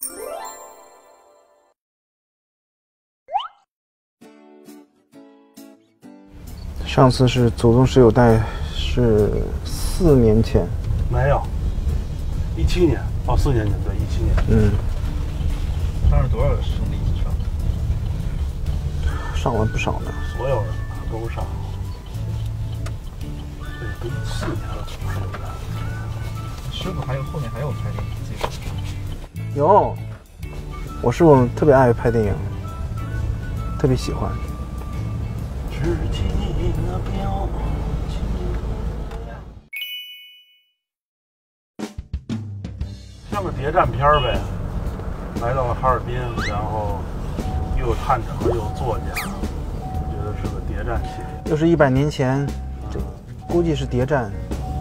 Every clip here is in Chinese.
上次是祖宗十九代，是4年前。 没有，17年哦，4年前对，17年。 嗯。 上了多少兄弟以上？ 上了不少呢。 所有人都上。这都4年了，是不是？ 师傅还有后面还有拍电影技术？ 有，我师傅特别爱拍电影，特别喜欢。 像个谍战片呗，来到了哈尔滨，然后又有探长又有作家，我觉得是个谍战系列。 又是100年前，这估计是谍战。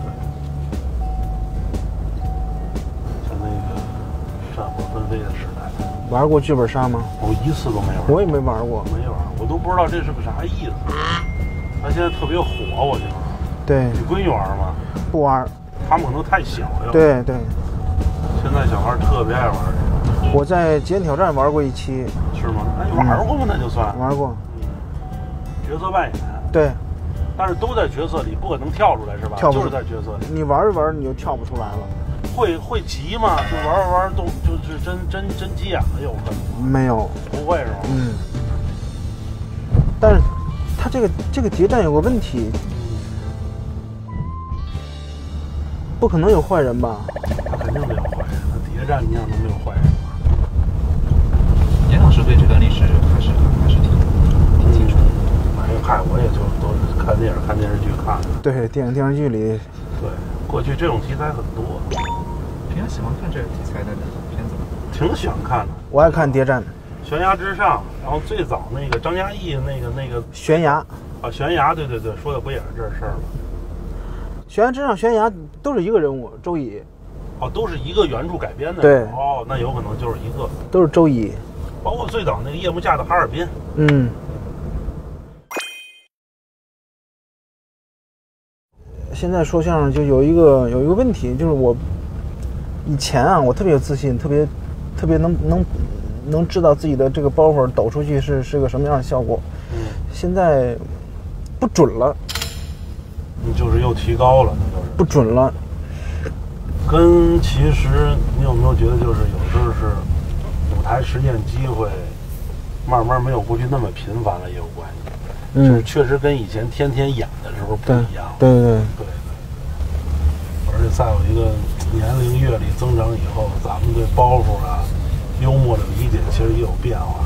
像那个战火纷飞的时代。 玩过剧本杀吗？ 我一次都没玩。 我也没玩过。 没玩，我都不知道这是个啥意思。他现在特别火，我觉得。 对。 你闺女玩吗？ 不玩。 他们可能太小了。 对对。 现在小孩特别爱玩。 我在极限挑战玩过1期。 是吗？那你玩过吗？那就算。 玩过。 角色扮演。 对。 但是都在角色里，不可能跳出来是吧？ 跳不出， 就是在角色里。 你玩着玩着你就跳不出来了。 会急吗？就玩着玩着都就是真急眼了，有可能。 没有。 不会是吧？ 嗯。但是它这个谍战有个问题。不可能有坏人吧？ 他肯定得有坏人。谍战你想能没有坏人吗？ 严老师对这段历史还是挺清楚的。 哎，嗨，我也就都是看电影、看电视剧看的。 对，电视剧里。 对，过去这种题材很多。 平常喜欢看这个题材的片子吗？ 挺喜欢看的。 我爱看谍战。 悬崖之上，然后最早那个张嘉译那个悬崖。 啊，悬崖，对，说的不也是这事儿吗？ 悬崖之上，悬崖都是一个人物，周乙。 哦，都是一个原著改编的。 对。 哦，那有可能就是一个。 都是周乙。 包括最早那个夜幕下的哈尔滨。 嗯。现在说相声就有一个问题，就是我以前啊，我特别有自信，特别能知道自己的这个包袱抖出去是个什么样的效果。现在不准了。 你就是又提高了，那就是不准了。 跟其实你有没有觉得，就是有时候是舞台实践机会慢慢没有过去那么频繁了也有关系。就是确实跟以前天天演的时候不一样。 对。 而且再有一个年龄阅历增长以后，咱们对包袱啊、幽默的理解其实也有变化，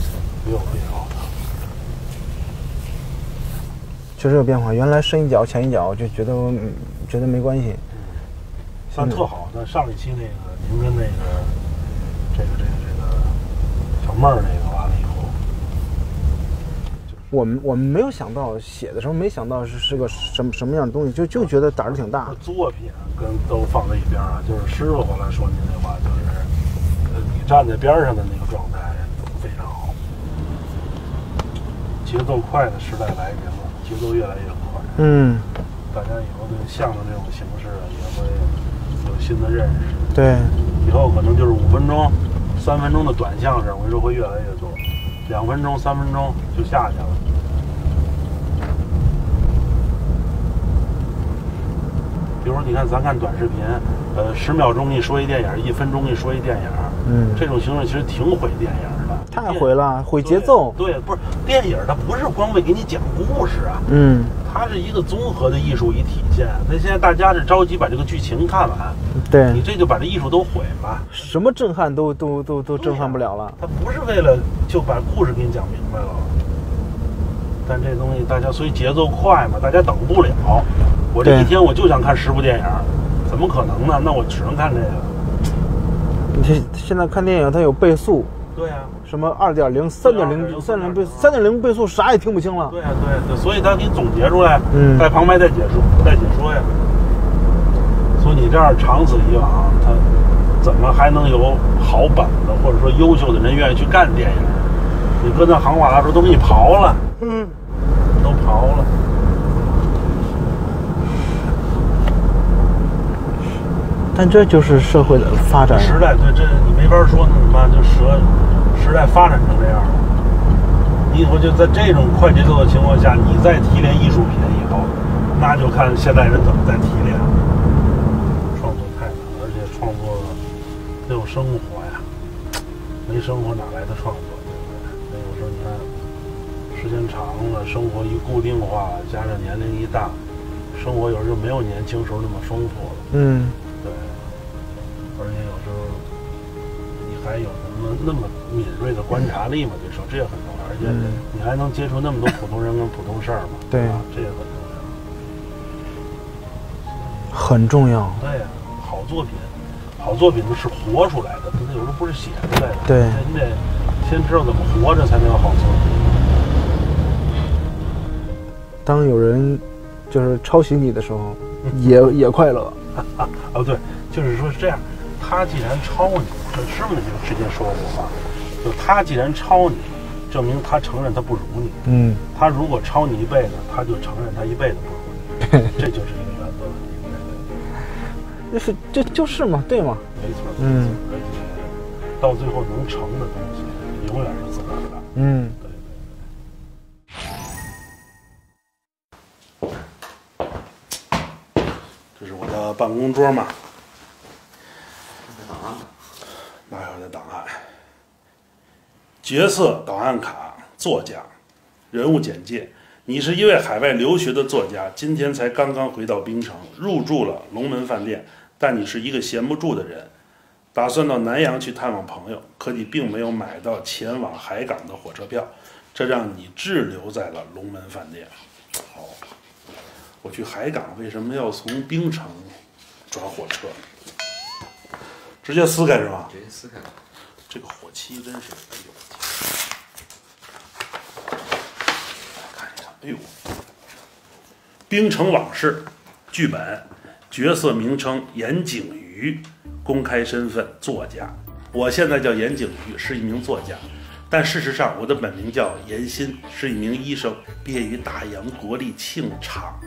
确实有变化。原来深一脚浅一脚就觉得没关系。 但特好。那上一期那个您跟那个这个小妹儿那个完了以后， 我们没有想到，写的时候没想到是个什么样的东西，就觉得胆儿挺大。 作品跟都放在一边啊，就是师傅后来说您那话，就是你站在边上的那个状态非常好。节奏快的时代来临了，节奏越来越快。大家以后对相声这种形式也会有新的认识。 对。 以后可能就是5分钟、3分钟的短相声，我跟你说会越来越多。2分钟、3分钟就下去了。比如说，你看咱看短视频，10秒钟给你说一电影，1分钟给你说一电影，这种形式其实挺毁电影的。 太毁了，毁节奏。 对，不是电影，它不是光为给你讲故事啊，它是一个综合的艺术与体现。那现在大家是着急把这个剧情看完， 对， 你这就把这艺术都毁了， 什么震撼都震撼不了了。 它不是为了就把故事给你讲明白了，但这东西大家所以节奏快嘛，大家等不了。我这一天我就想看10部电影，怎么可能呢？那我只能看这个。 你现在看电影它有倍速。 对呀。 什么2.0、3.0倍速，啥也听不清了。 对，所以他给你总结出来，在旁白再解说呀。所以你这样长此以往，他怎么还能有好本子或者说优秀的人愿意去干电影？你搁那行话来说，都给你刨了，都刨了。 但这就是社会的发展。 时代对这你没法说那什么，就时代发展成这样了。你以后就在这种快节奏的情况下，你再提炼艺术品以后，那就看现代人怎么在提炼。创作太难，而且创作得有生活呀，没生活哪来的创作？对不对？那有时候你看，时间长了，生活一固定化，加上年龄一大，生活有时候没有年轻时候那么丰富了。 嗯， 对。而且有时候你还有那么敏锐的观察力嘛？对手，这也很重要。而且你还能接触那么多普通人跟普通事儿嘛？ 对， 这也很重要。 很重要。 对呀，好作品是活出来的，它有时候不是写出来的。 对， 你得先知道怎么活着，才能有好作品。 当有人就是抄袭你的时候，也快乐。 哦，对，就是说是这样。他既然抄你，师傅就之前说过话，就他既然抄你，证明他承认他不如你。嗯，他如果抄你一辈子，他就承认他一辈子不如你。这就是一个原则问题。 这就是嘛，对吗？ 没错。嗯，而且到最后能成的东西，永远是自个儿的。嗯，对。这是我的办公桌嘛。哪有的档案？角色档案卡，作家，人物简介。你是一位海外留学的作家，今天才刚刚回到槟城，入住了龙门饭店。但你是一个闲不住的人，打算到南洋去探望朋友，可你并没有买到前往海港的火车票，这让你滞留在了龙门饭店。哦，我去海港为什么要从槟城转火车？直接撕开是吧？ 直接撕开。 这个火漆真是，哎呦，看一看，哎呦，槟城往事，剧本，角色名称严景瑜，公开身份作家。我现在叫严景瑜，是一名作家，但事实上我的本名叫严鑫，是一名医生，毕业于大洋国立庆长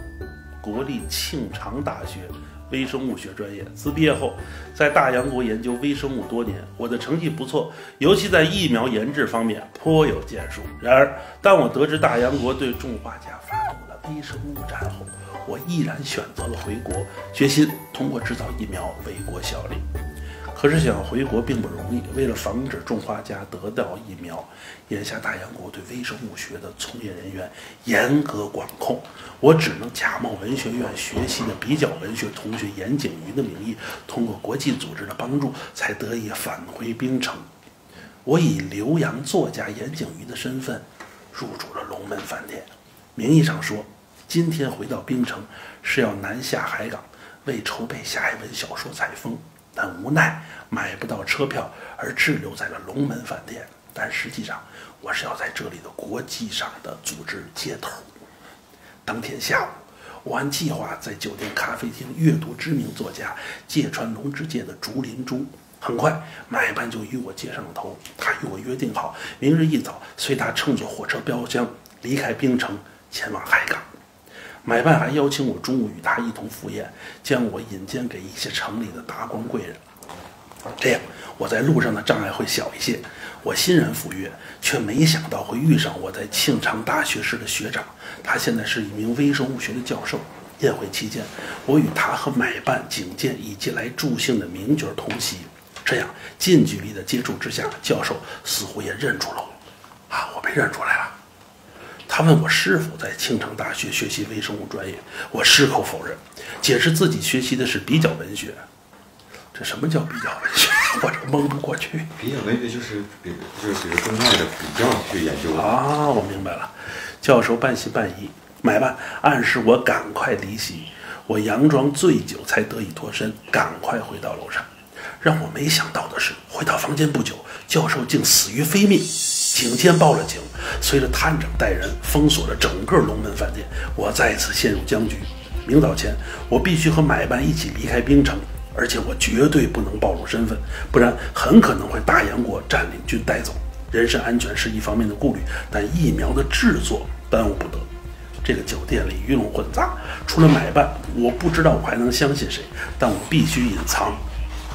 大学。微生物学专业，自毕业后在大洋国研究微生物多年，我的成绩不错，尤其在疫苗研制方面颇有建树。然而，当我得知大洋国对种花甲发动了微生物战后，我毅然选择了回国，决心通过制造疫苗为国效力。可是想回国并不容易，为了防止种花家得到疫苗，眼下大洋国对微生物学的从业人员严格管控，我只能假冒文学院学习的比较文学同学严景瑜的名义，通过国际组织的帮助，才得以返回槟城。我以留洋作家严景瑜的身份入住了龙门饭店，名义上说今天回到槟城是要南下海港，为筹备下一本小说采风，但无奈买不到车票而滞留在了龙门饭店。但实际上我是要在这里的国际上的组织接头。当天下午，我按计划在酒店咖啡厅阅读知名作家芥川龙之介的《竹林珠》。很快买办就与我接上了头，他与我约定好明日一早随他乘坐火车标厢离开槟城前往海港。买办还邀请我中午与他一同赴宴，将我引荐给一些城里的达官贵人，这样我在路上的障碍会小一些。我欣然赴约，却没想到会遇上我在庆长大学时的学长，他现在是一名微生物学的教授。宴会期间，我与他和买办、警监以及来助兴的名角同席，这样近距离的接触之下，教授似乎也认出了我。我被认出来了。他问我是否在庆长大学学习微生物专业，我矢口否认，解释自己学习的是比较文学。这什么叫比较文学？我这蒙不过去。 比较文学就是比如中外的比较去研究我明白了。教授半信半疑，买办暗示我赶快离席。我佯装醉酒才得以脱身，赶快回到楼上。让我没想到的是，回到房间不久，教授竟死于非命。警监报了警，随着探长带人封锁了整个龙门饭店，我再次陷入僵局。明早前，我必须和买办一起离开槟城，而且我绝对不能暴露身份，不然很可能会大洋国占领军带走。人身安全是一方面的顾虑，但疫苗的制作耽误不得。这个酒店里鱼龙混杂，除了买办，我不知道我还能相信谁，但我必须隐藏。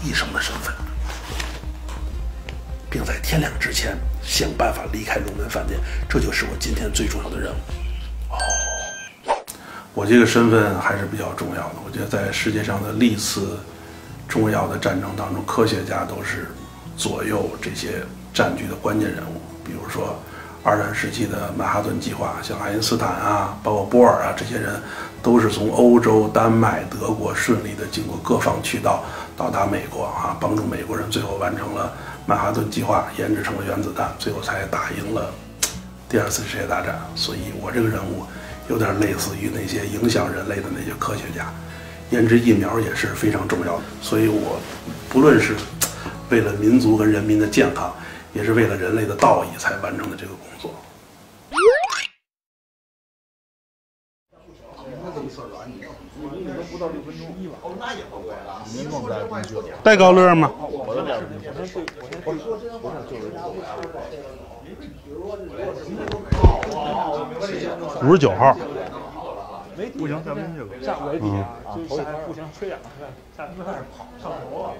医生的身份，并在天亮之前想办法离开龙门饭店，这就是我今天最重要的任务。我这个身份还是比较重要的。我觉得在世界上的历次重要的战争当中，科学家都是左右这些战局的关键人物。比如说二战时期的曼哈顿计划，像爱因斯坦啊，包括波尔啊，这些人都是从欧洲、丹麦、德国顺利的经过各方渠道到达美国啊，帮助美国人最后完成了曼哈顿计划，研制成了原子弹，最后才打赢了第2次世界大战。所以我这个人物有点类似于那些影响人类的那些科学家，研制疫苗也是非常重要的。所以我不论是为了民族和人民的健康，也是为了人类的道义才完成的这个工作。 带高乐吗？59号。 不行，咱们这个下围底啊，就下不行，吹两个，下次开始跑上头啊。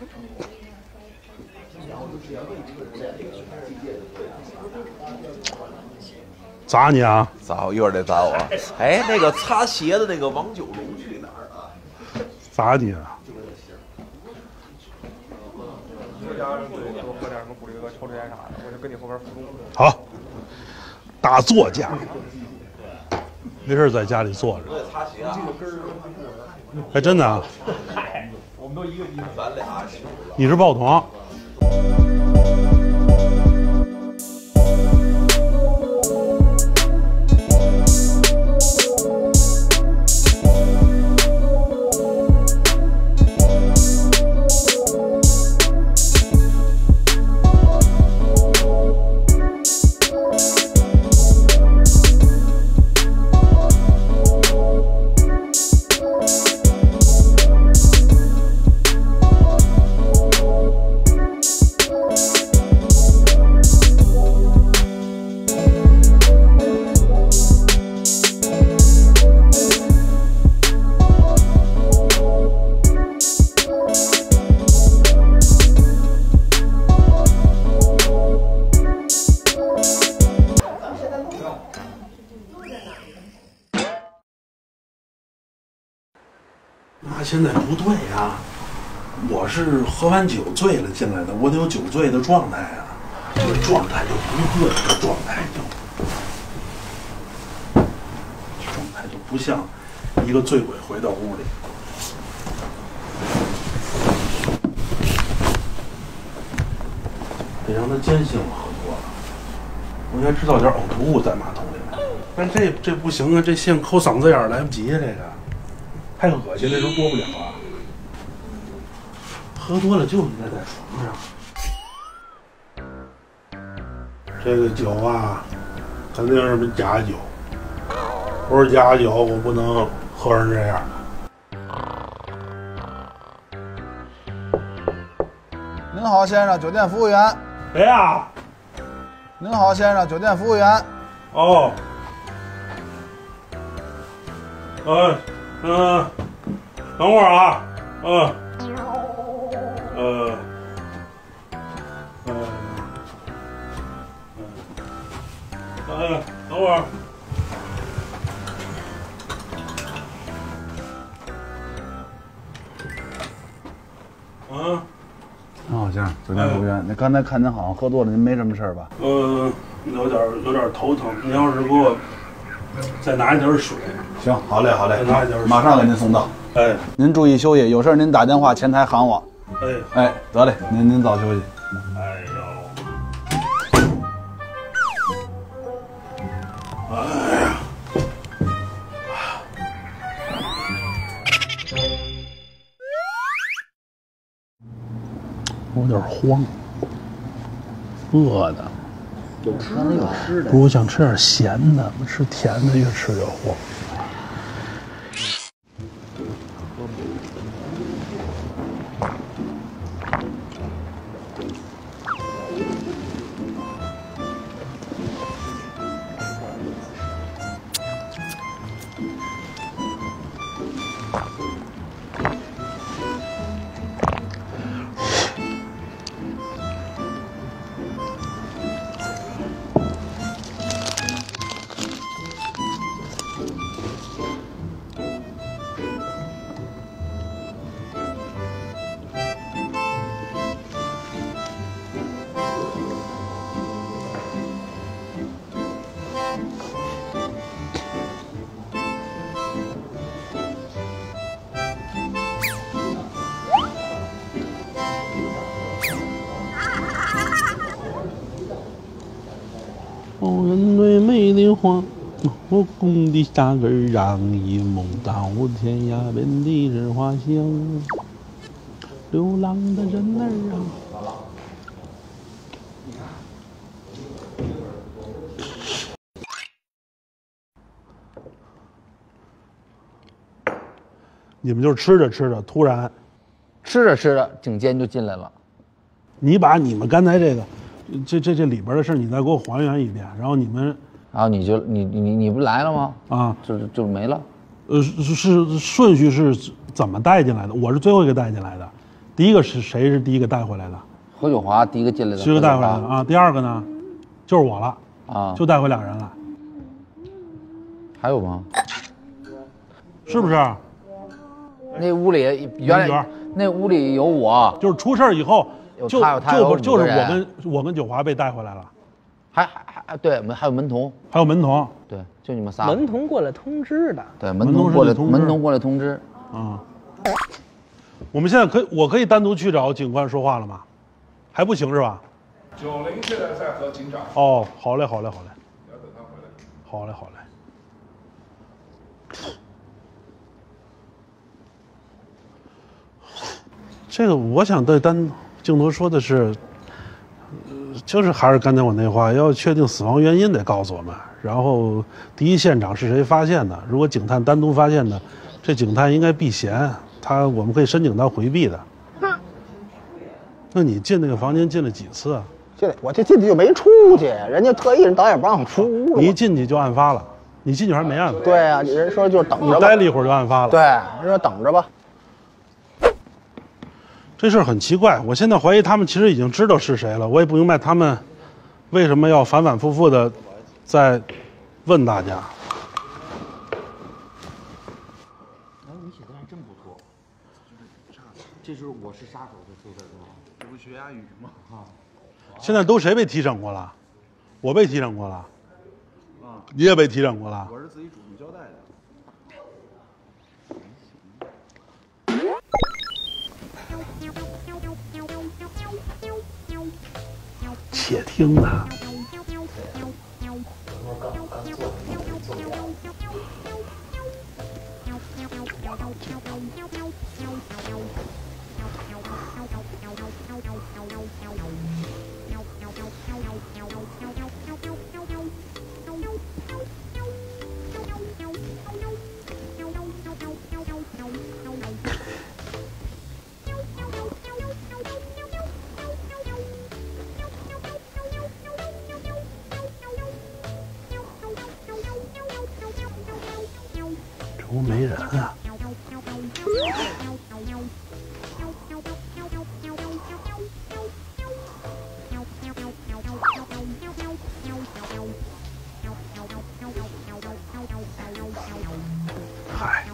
砸你啊！ 砸我，一会儿得砸我。哎，那个擦鞋的那个王九龙去哪儿了？ 砸你啊！ 回家多喝点什么骨力哥、抽支烟啥的，我就跟你后边辅助。 好，大作家，没事在家里坐着。 我得擦鞋啊！ 哎，真的啊！ 嗨，我们都一个地方。 咱俩你是报童。 那现在不对啊！我是喝完酒醉了进来的，我得有酒醉的状态啊。这个状态就不对，这状态就不像一个醉鬼回到屋里。得让他坚信我喝多了，我应该制造点呕吐物在马桶里。但这不行啊，这线抠嗓子眼儿来不及啊，这个太恶心，这都多不了啊。喝多了就应该在床上。这个酒啊，肯定是假酒，不是假酒，我不能喝成这样。 您好，先生，酒店服务员。 谁呀？ 您好，先生，酒店服务员。 哦。等会儿啊，等会儿。 您好，先生，酒店服务员。那刚才看您好像喝多了，您没什么事吧？ 有点头疼。您要是给我再拿一点水。 行，好嘞，好嘞， 拿一点水， 马上给您送到。 哎， 您注意休息，有事您打电话前台喊我。哎，得嘞，您早休息。 哎呦， 我有点慌，饿的。有吃的，有吃的。不是，我想吃点咸的，吃甜的越吃越慌。 哦，人最美的花，我供的沙根让一梦到天涯，遍地是花香。流浪的人儿啊。你们就是吃着吃着，突然吃着吃着，警监就进来了。 你把你们刚才这个，这里边的事你再给我还原一遍，然后你们， 然后你不来了吗？ 啊， 就没了。 是顺序是怎么带进来的？我是最后一个带进来的，第一个是谁是第一个带回来的？ 何九华第一个进来的， 第一个带回来的啊。第二个呢，就是我了啊， 就带回俩人来。 还有吗？ 是不是？ 那屋里原来那屋里有我， 就是出事以后就是我跟九华被带回来了， 还对，还有门童，对，就你们仨。 门童过来通知的， 对，门童过来通知。 啊，我们现在我可以单独去找警官说话了吗？还不行是吧 ？90现在在和警长。 哦，好嘞。要等他回来。好嘞。这个我想对镜头说的是，就是还是刚才我那话，要确定死亡原因得告诉我们，然后第一现场是谁发现的？如果警探单独发现的，这警探应该避嫌，我们可以申请他回避的。那你进那个房间进了几次啊？ 我这进去就没出去，人家特意导演不让出屋了。 你一进去就案发了，你进去还没案发？ 对啊，人说就等着吧。 你待了一会儿就案发了。 对，人说等着吧。 这事儿很奇怪，我现在怀疑他们其实已经知道是谁了，我也不明白他们为什么要反反复复的在问大家。 你写的还真不错，这是我是杀手的就在这，这不学哑语吗？啊， 现在都谁被提审过了？我被提审过了，你也被提审过了。 我是自己主动交代的。 且听呢。这屋没人啊。嗨，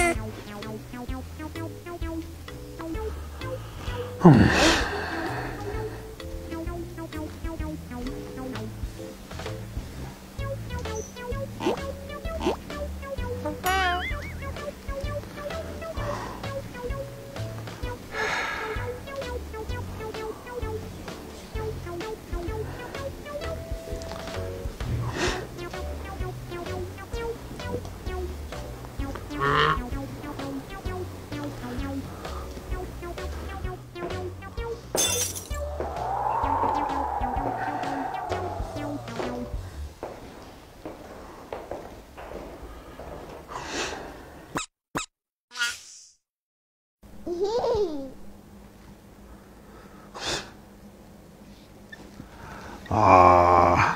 啊！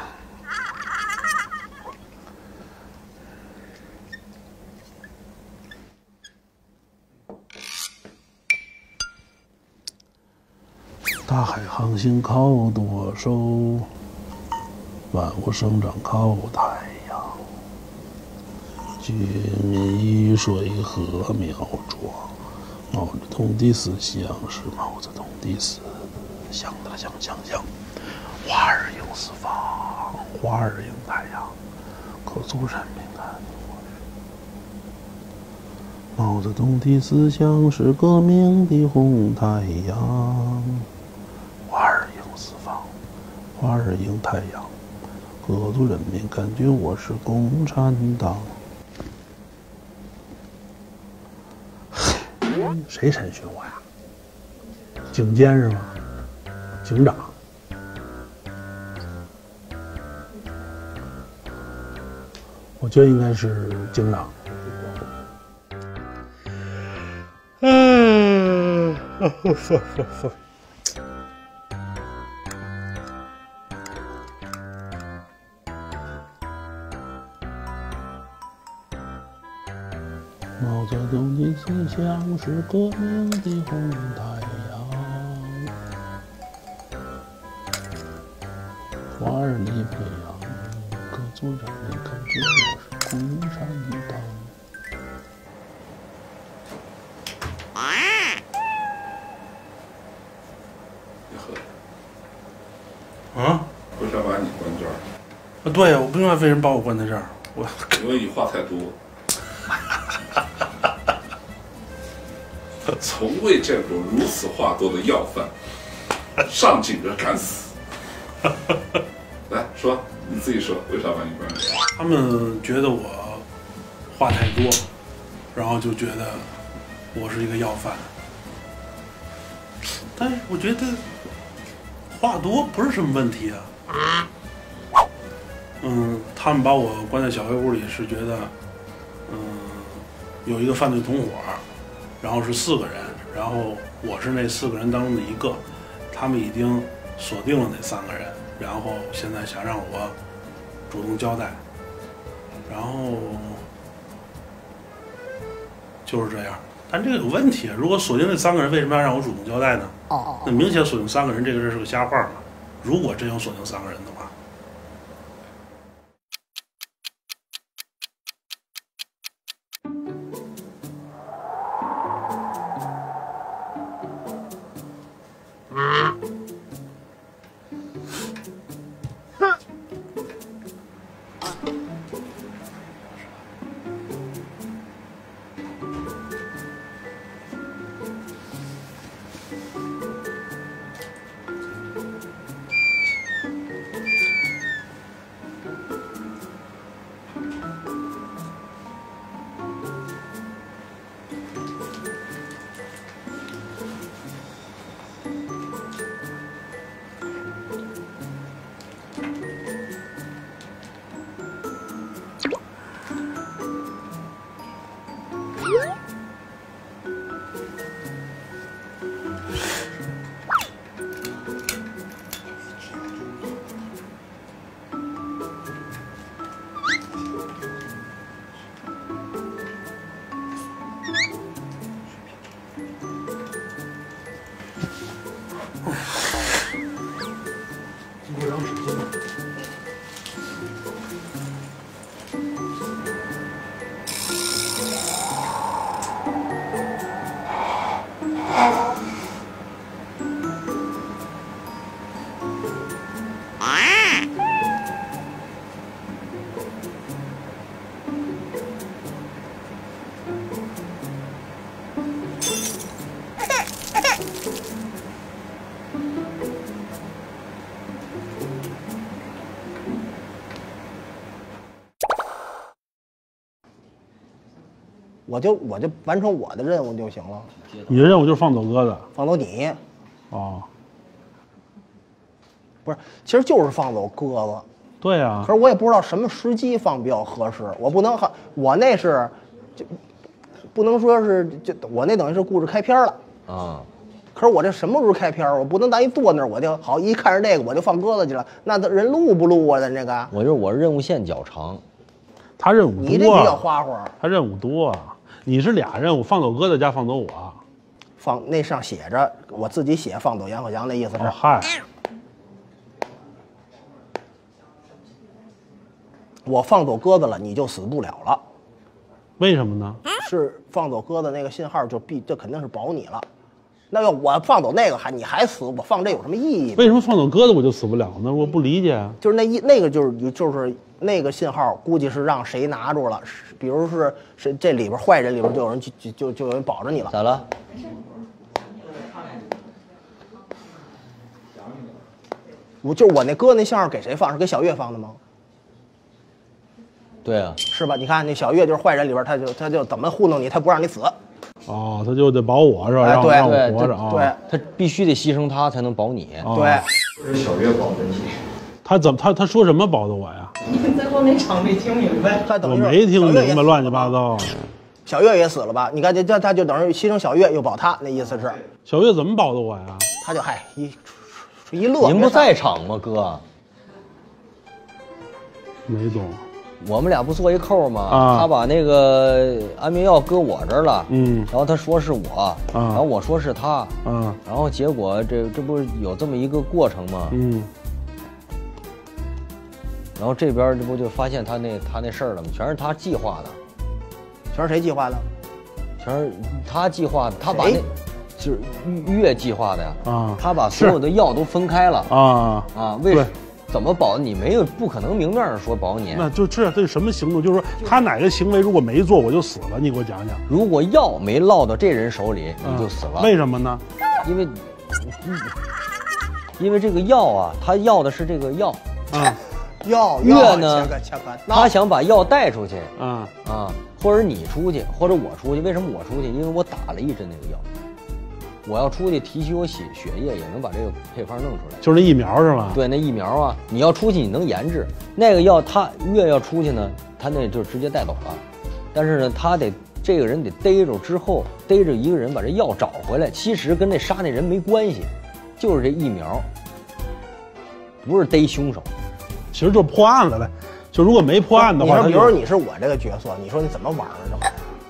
大海航行靠舵手，万物生长靠太阳。君以水和苗壮，毛泽东的思想是毛泽东的思想的想。花儿迎四方，花儿迎太阳，可族人民的毛泽东的思想是革命的红太阳。花儿迎四方，花儿迎太阳， 各族人民感觉我是共产党。谁审讯我呀？警监是吗？警长。我觉得应该是警长。毛泽东的思想是革命的红太阳，华人的培养，各族人民感觉我是共产党。 你喝。 啊？ 为啥把你关这儿？ 对呀，我不明白为什么把我关在这儿。 因为你话太多。从未见过如此话多的要犯，上紧着敢死。来说，你自己说，为啥把你关？ 他们觉得我话太多，然后就觉得我是一个要犯。但是我觉得话多不是什么问题啊。他们把我关在小黑屋里是觉得，有一个犯罪同伙，然后是4个人，然后我是那4个人当中的一个，他们已经锁定了那3个人，然后现在想让我主动交代，然后就是这样。但这个有问题，如果锁定这3个人，为什么要让我主动交代呢？那明显锁定3个人这个事是个瞎话嘛。如果真有锁定3个人的话。 我就完成我的任务就行了。 你的任务就是放走鸽子， 放走你。 哦， 不是，其实就是放走鸽子。 对呀。 可是我也不知道什么时机放比较合适，我不能我那是就不能说是我那等于是故事开篇了啊。可是我这什么时候开篇？我不能当一坐那儿我就好一看着这个我就放鸽子去了，那人录不录啊？咱这个我任务线较长， 他任务多， 你这比较花花， 他任务多啊。你是俩任务，放走鸽子加放走我。 那上写着我自己写放走杨鹤翔，那意思是。 哦嗨。 我放走鸽子了，你就死不了了。 为什么呢？ 是放走鸽子那个信号这肯定是保你了。那要我放走那个你还死，我放这有什么意义？ 为什么放走鸽子我就死不了呢？我不理解啊。 就是那个就是那个信号，估计是让谁拿住了，比如是这里边坏人里边就有人就有人保着你了。 咋了？ 我那鸽那信号给谁放？是给小月放的吗？ 对啊， 是吧？你看那小月就是坏人里边，他就怎么糊弄你，他不让你死。 哦，他就得保我是吧？让我活着啊！ 对， 他必须得牺牲他才能保你。 对， 是小月保的你。 他说什么保的我呀？ 你在后那场没听明白？ 我没听明白，乱七八糟。 小月也死了吧？你看他就等于牺牲小月又保他，那意思是。 小月怎么保的我呀？ 他就一乐。 您不在场吗，哥？ 没懂。 我们俩不做一扣吗？他把那个安眠药搁我这儿了，然后他说是我，然后我说是他，然后结果这不是有这么一个过程吗？然后这边这不就发现他那事儿了吗？全是他计划的， 全是谁计划的？ 全是他计划的，他把那就是月计划的呀，他把所有的药都分开了为什么？怎么保你没有不可能明面上说保你？ 那就这什么行动？就是说他哪个行为如果没做我就死了，你给我讲讲。 如果药没落到这人手里，你就死了。 为什么呢？ 因为这个药啊，他要的是这个药月呢，他想把药带出去或者你出去，或者我出去。为什么我出去？因为我打了一针那个药。我要出去提取我血液，也能把这个配方弄出来。 就是那疫苗是吧？ 对，那疫苗啊，你要出去你能研制。那个药他越要出去呢，他那就直接带走了。但是呢，他得这个人得逮着之后，逮着一个人把这药找回来。其实跟那杀那人没关系，就是这疫苗，不是逮凶手。 其实就是破案了呗。就如果没破案的话， 比如说你是我这个角色，你说你怎么玩这玩意儿？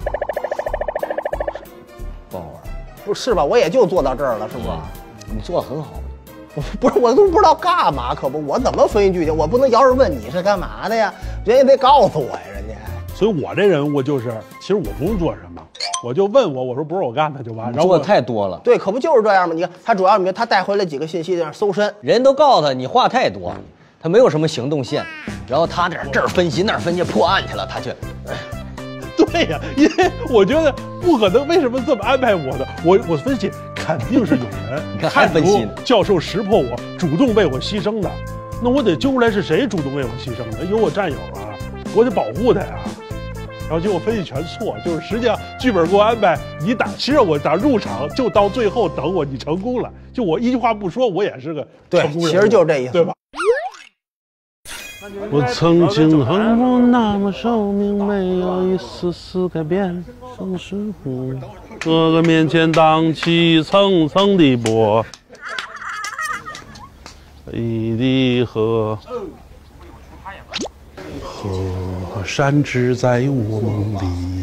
不好玩。 不是吧？我也就做到这儿了，是不？ 你做得很好。 不是，我都不知道干嘛，可不，我怎么分析剧情？我不能摇着问你是干嘛的呀？人家得告诉我呀，人家。 所以我这人物就是，其实我不用做什么，我就问我说不是我干的就完。然后做的太多了。 对，可不就是这样吗？你看他主要他带回来几个信息，在那搜身， 人都告诉他你话太多，他没有什么行动线，然后他这儿分析那儿分析破案去了，他却。 对呀，因为我觉得不可能，为什么这么安排我的？我分析肯定是有人看分析教授识破我，主动为我牺牲的，那我得揪出来是谁主动为我牺牲的，有我战友啊，我得保护他呀。然后结果分析全错，就是实际上剧本给我安排你打，其实我打入场就到最后等我，你成功了，就我一句话不说，我也是个成功人物， 其实就是这意思， 对吧？我曾经恨我那么寿命没有一丝丝改变，生是苦。哥哥面前荡起层层的波，黑的河，河山只在我梦里。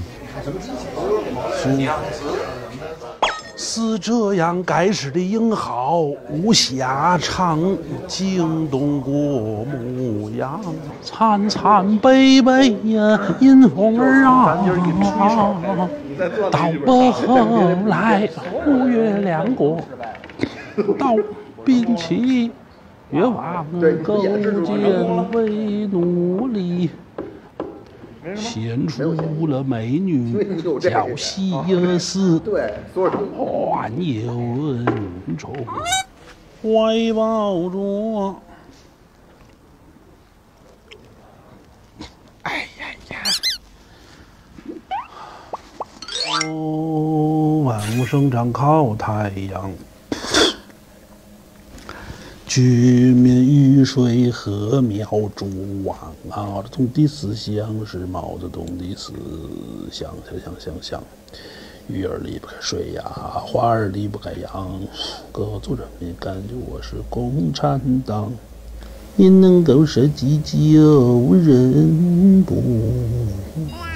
似这样盖世的英豪，无暇长惊动过牧羊，惨惨悲悲呀，迎风而上。到了后来，忽月亮过，到兵器越王勾践为奴隶。献出了美女，叫西施，还有恩宠，怀抱着。哎呀呀！哦，万物生长靠太阳。居民雨水禾苗筑网啊，总的思想是毛泽东的思想，想。鱼儿离不开水呀，花儿离不开阳。各族人民感觉我是共产党，你能够设计救人不？